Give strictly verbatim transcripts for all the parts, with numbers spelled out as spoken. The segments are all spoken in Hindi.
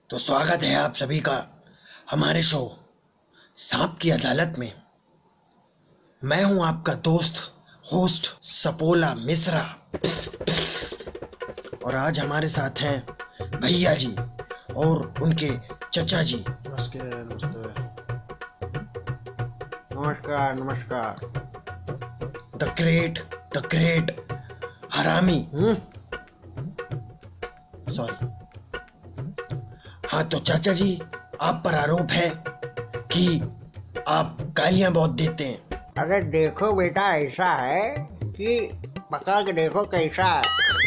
तो स्वागत है आप सभी का हमारे शो सांप की अदालत में। मैं हूं आपका दोस्त होस्ट सपोला मिश्रा और आज हमारे साथ हैं भैया जी और उनके चचा जी। नमस्ते नमस्ते नमस्कार नमस्कार। द ग्रेट द ग्रेट हरामी। Hmm sorry. हाँ तो चाचा जी, आप पर आरोप है कि आप गालियां बहुत देते हैं। अरे देखो बेटा, ऐसा है कि पकड़ के देखो कैसा है।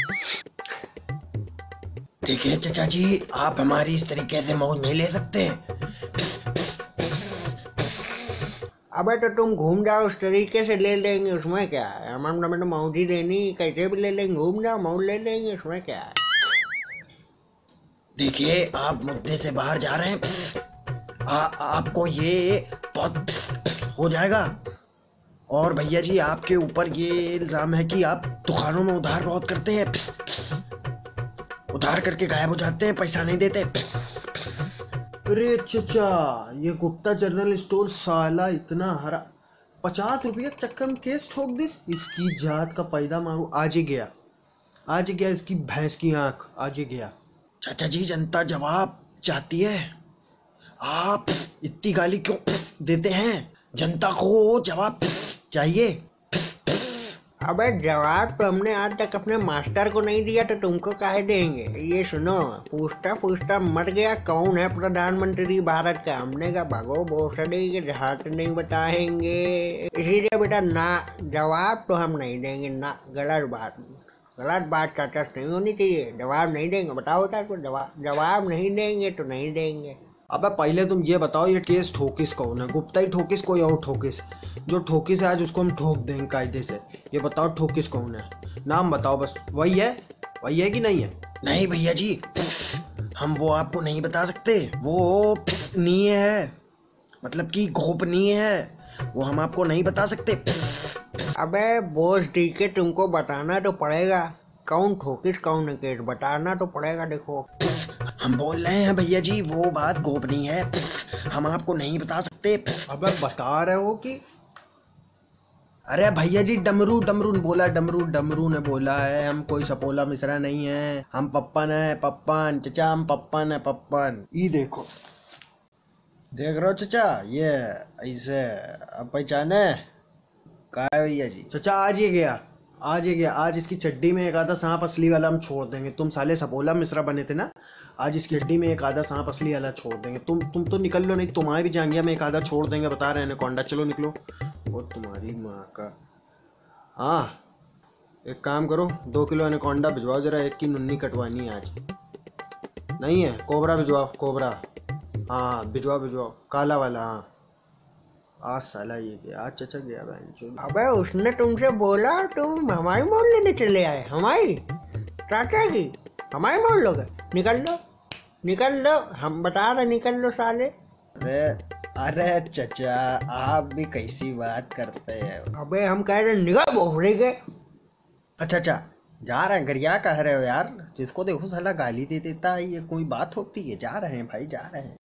देखिए चाचा जी, आप हमारी इस तरीके से मौज नहीं ले सकते। अबे तो तुम घूम जाओ, उस तरीके से ले लेंगे, उसमें क्या है। हमारे तो मौज ही देनी, कैसे भी ले लेंगे, घूम जाओ मौज ले लेंगे, उसमें क्या है। देखिए आप मुद्दे से बाहर जा रहे हैं। आ, आपको ये बहुत हो जाएगा। और भैया जी, आपके ऊपर ये इल्जाम है कि आप दुकानों में उधार बहुत करते हैं, उधार करके गायब हो जाते हैं, पैसा नहीं देते। अरे चचा, ये गुप्ता जनरल स्टोर साला इतना हरा, पचास रुपये चक्कर में केस ठोक दिस। इसकी जात का पैदा मारू, आज ही गया आज ही गया इसकी भैंस की आंख, आज ही गया। चाचा जी, जनता जवाब चाहती है। आप इतनी गाली क्यों देते हैं? जनता को जवाब चाहिए। अबे जवाब तो हमने आज तक अपने मास्टर को नहीं दिया, तो तुमको काहे देंगे। ये सुनो, पूछता पूछता मर गया कौन है प्रधानमंत्री भारत का। हमने कहा भागो भोसड़ी के झाट नहीं बताएंगे, इसीलिए बेटा ना, जवाब तो हम नहीं देंगे ना। गलत बात गलत बात चाचा नहीं होनी चाहिए। जवाब नहीं देंगे, बताओ बेटा को जवाब जवाब नहीं देंगे तो नहीं देंगे। अबे पहले तुम ये बताओ, ये केस ठोकिस कौन है? गुप्ता ही ठोकिस, कोई और ठोकिस? जो ठोकिस है आज उसको हम ठोक देंगे कायदे से। ये बताओ ठोकिस कौन है? नाम बताओ बस। वही है वही है कि नहीं है? नहीं भैया जी, हम वो आपको नहीं बता सकते। वो नहीं है, मतलब कि गोपनीय है, वो हम आपको नहीं बता सकते। अबे बोझ डी के तुमको बताना तो पड़ेगा, कौन ठोकिस कौन है, केस बताना तो पड़ेगा। देखो हम बोल रहे हैं भैया जी, वो बात गोपनीय है, हम आपको नहीं बता सकते। अबे बता रहे हो कि? अरे भैया जी, डमरू डमरू ने बोला, डमरू डमरू ने बोला है। हम कोई सपोला मिश्रा नहीं है, हम पप्पन है, पप्पन चचा, हम पप्पन है, पप्पन। ये देखो, देख रहे हो चचा, ये ऐसे अब पहचाने का है भैया जी। चचा आज ये गया आज ये गया आज इसकी चड्डी में एक आधा सांप असली वाला हम छोड़ देंगे। तुम साले सपोला मिश्रा बने थे ना, आज इसकी चड्डी में एक आधा सांप असली वाला छोड़ देंगे। तुम तुम तो निकल लो, नहीं तुम्हारे भी जांघिया में एक आधा छोड़ देंगे, बता रहे हैं कोंडा। चलो निकलो। और तुम्हारी माँ का। हाँ एक काम करो, दो किलो एनाकोंडा भिजवाओ जरा, एक की नुन्नी कटवानी है आज। नहीं है कोबरा भिजवाओ, कोबरा। हाँ भिजवाओ भिजवाओ, काला वाला। हाँ आज साला ये गया, आज चचा गया बहन। अबे उसने तुमसे बोला तुम हमारी मोल लेने चले आए? हमारी चाचा की हमारी मोल लोगे? निकल लो निकल लो, हम बता रहे निकल लो साले। अरे अरे चचा, आप भी कैसी बात करते हैं? अबे हम कह रहे निकल बोल के। अच्छा अच्छा, जा रहे हैं? गरिया कह रहे हो यार, जिसको देखो साला गाली दे देता है, ये कोई बात होती है? जा रहे हैं भाई, जा रहे हैं।